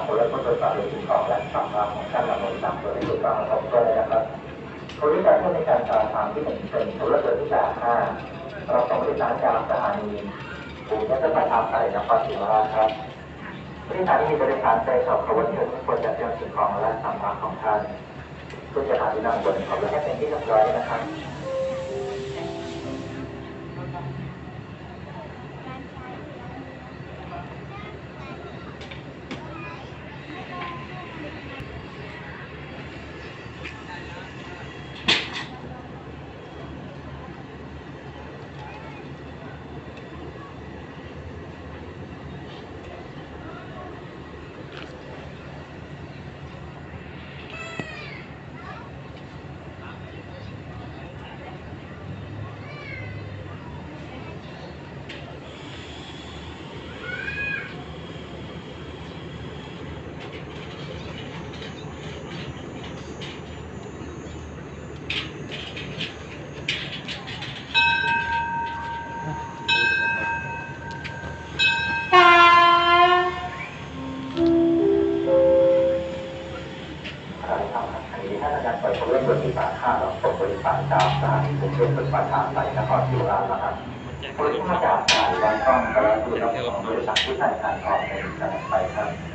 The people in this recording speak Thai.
คนและผู้ตรวจสอบสิ่งของและสัมภาระของท่านดำเนินตามตัวที่ถูกต้องครบถ้วนเลยนะครับบริการผู้ในการกระทำที่1เป็นธุรกิจที่5เราต้องบริการจากสถานีกรุงเทพมหานครนครศรีธรรมราชครับบริการที่มีบริการใจสอบขบวนเชิญทุกคนจัดเตรียมสิ่งของและสัมภาระของท่านเพื่อจะหาที่นั่งบนขบวนให้เป็นที่เรียบร้อยนะครับถ้าการปล่อยคนเล่นบนที่3 5เราส่งบริษัทจากสถานีกรุงเทพเป็นประธานไปนครศรีธรรมราชนะครับบริษัทจากสายวันต้องกระตุ้นบริษัทที่ใช้การออกเป็นการไปครับ